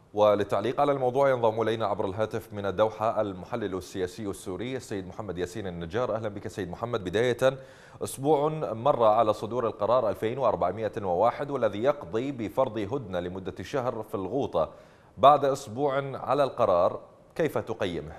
وللتعليق على الموضوع ينضم إلينا عبر الهاتف من الدوحة المحلل السياسي السوري السيد محمد ياسين النجار. أهلا بك سيد محمد. بداية، أسبوع مر على صدور القرار 2401 والذي يقضي بفرض هدنة لمدة شهر في الغوطة. بعد أسبوع على القرار كيف تقيمه؟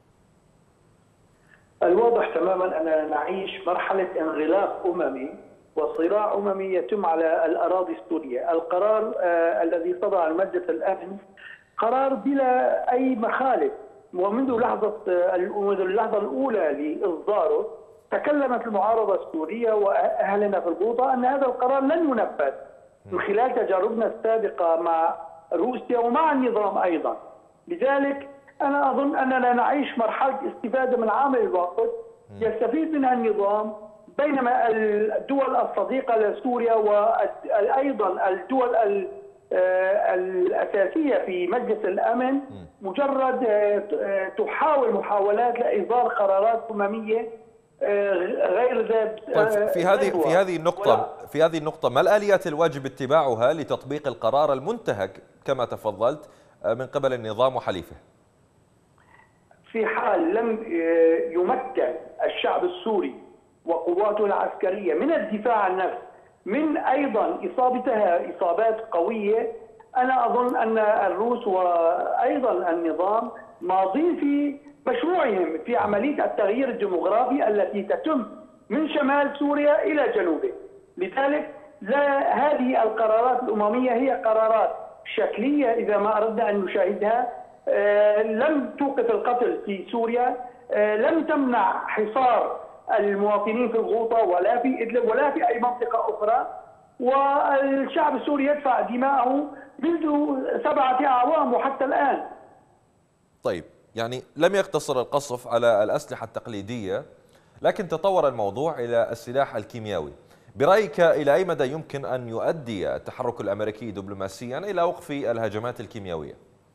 الواضح تماما أننا نعيش مرحلة انغلاق أممي وصراع أممي يتم على الأراضي السورية. القرار الذي صدر عن مجلس الأمن قرار بلا أي مخالف، ومنذ اللحظة الأولى لإصداره تكلمت المعارضة السورية وأهلنا في الغوطة أن هذا القرار لن ينفذ من خلال تجاربنا السابقة مع روسيا ومع النظام أيضا. لذلك أنا أظن أننا نعيش مرحلة استفادة من عامل الوقت يستفيد منها النظام، بينما الدول الصديقة لسوريا وأيضا الدول الأساسية في مجلس الأمن مجرد تحاول محاولات لإصدار قرارات أممية غير ذات. طيب في هذه النقطة ما الآليات الواجب اتباعها لتطبيق القرار المنتهك كما تفضلت من قبل النظام وحليفه؟ في حال لم يمكن الشعب السوري وقواته العسكرية من الدفاع عن النفس، من أيضا إصابتها إصابات قوية، أنا أظن أن الروس وأيضا النظام ماضين في مشروعهم في عملية التغيير الديموغرافي التي تتم من شمال سوريا إلى جنوبه. لذلك هذه القرارات الأممية هي قرارات شكلية إذا ما أردنا أن نشاهدها. لم توقف القتل في سوريا، لم تمنع حصار المواطنين في الغوطة ولا في إدلب ولا في أي منطقة أخرى، والشعب السوري يدفع دماءه منذ 7 أعوام وحتى الآن. طيب، يعني لم يقتصر القصف على الأسلحة التقليدية، لكن تطور الموضوع إلى السلاح الكيميائي. برأيك إلى أي مدى يمكن أن يؤدي التحرك الأمريكي دبلوماسيا إلى وقف الهجمات الكيميائية؟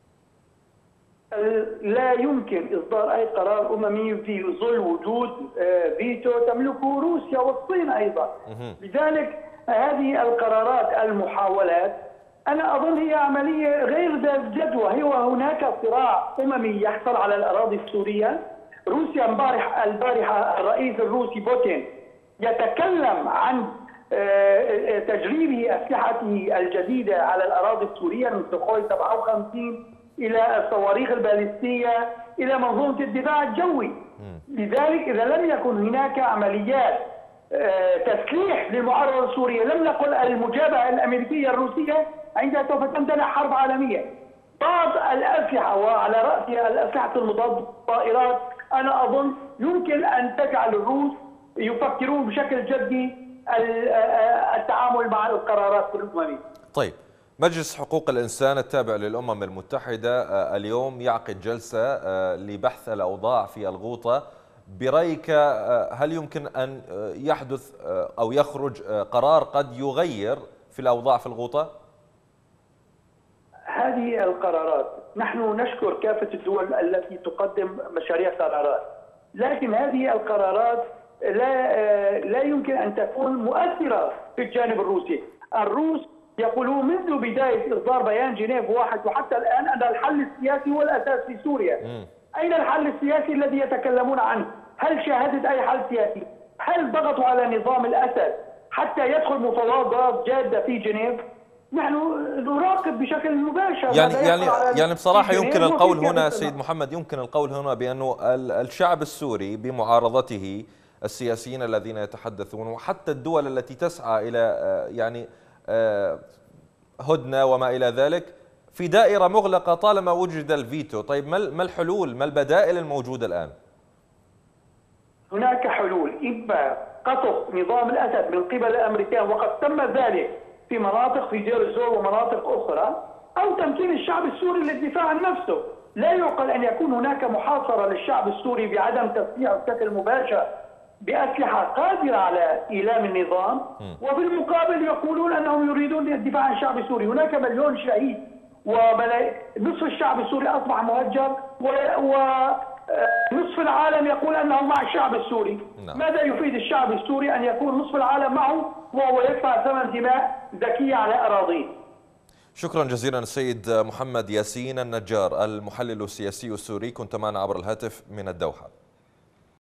لا يمكن إصدار أي قرار أممي في ظل وجود فيتو تملكه روسيا والصين أيضا. لذلك هذه القرارات المحاولات أنا أظن هي عملية غير ذات جدوى. هو هناك صراع أممي يحصل على الأراضي السورية. روسيا البارحة الرئيس الروسي بوتين يتكلم عن تجريبه أسلحته الجديدة على الأراضي السورية من سخوي 57 إلى الصواريخ البالستية إلى منظومة الدفاع الجوي. لذلك إذا لم يكن هناك عمليات تسليح للمعارضة السورية، لم نقل المجابهة الأمريكية الروسية، عندها سوف تندلع حرب عالمية. بعض الأسلحة وعلى رأسها الأسلحة المضادة للطائرات أنا أظن يمكن أن تجعل الروس يفكرون بشكل جدي التعامل مع القرارات الأممية. طيب، مجلس حقوق الإنسان التابع للأمم المتحدة اليوم يعقد جلسة لبحث الأوضاع في الغوطة. برأيك هل يمكن أن يحدث أو يخرج قرار قد يغير في الأوضاع في الغوطة؟ هذه القرارات نحن نشكر كافة الدول التي تقدم مشاريع قرارات، لكن هذه القرارات لا يمكن أن تكون مؤثرة في الجانب الروسي. الروس يقولون منذ بداية إصدار بيان جنيف 1 وحتى الآن أن الحل السياسي هو الأساس في سوريا. أين الحل السياسي الذي يتكلمون عنه؟ هل شاهدت أي حل سياسي؟ هل ضغطوا على نظام الأسد حتى يدخل مفاوضات جادة في جنيف؟ نحن نراقب بشكل مباشر. يعني بصراحة يمكن القول هنا سيد محمد، يمكن القول هنا بأنه الشعب السوري بمعارضته السياسيين الذين يتحدثون وحتى الدول التي تسعى إلى هدنة وما إلى ذلك في دائرة مغلقة طالما وجد الفيتو. طيب، ما الحلول، ما البدائل الموجودة الآن؟ هناك حلول، إما قطف نظام الأسد من قبل الأمريكان وقد تم ذلك في مناطق في دير الزور ومناطق أخرى، أو تمكين الشعب السوري للدفاع عن نفسه. لا يعقل أن يكون هناك محاصرة للشعب السوري بعدم تسليحه بشكل مباشر بأسلحة قادرة على إيلام النظام، وفي المقابل يقولون أنهم يريدون الدفاع عن الشعب السوري. هناك مليون شهيد ونصف الشعب السوري أصبح مهجر، ونصف العالم يقول أنه مع الشعب السوري. ماذا يفيد الشعب السوري أن يكون نصف العالم معه وهو يدفع ثمن دماء ذكية على أراضيه؟ شكرا جزيلا السيد محمد ياسين النجار المحلل السياسي السوري، كنت معنا عبر الهاتف من الدوحة.